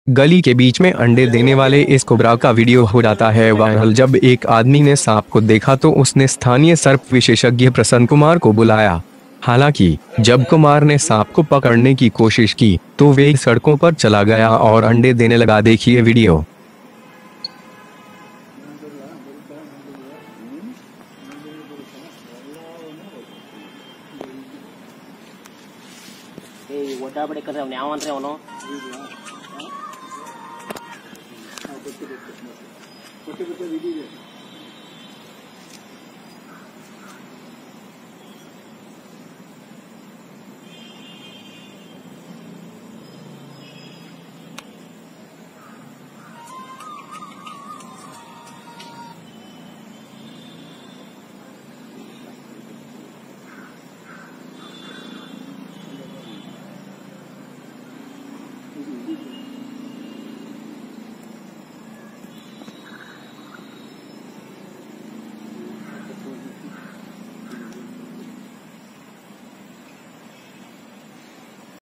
गली के बीच में अंडे देने वाले इस कोबरा का वीडियो हो जाता है वायरल। जब एक आदमी ने सांप को देखा तो उसने स्थानीय सर्प विशेषज्ञ प्रसन्न कुमार को बुलाया। हालांकि जब कुमार ने सांप को पकड़ने की कोशिश की तो वे सड़कों पर चला गया और अंडे देने लगा। देखिए वीडियो। ಒಡ್ಡಾಬಡಿ ಕರೆ ಅವ್ನು ಯಾವ ಅಂದ್ರೆ ಅವನು ಕೊಟ್ಟೆ ವಿಡಿಯೋ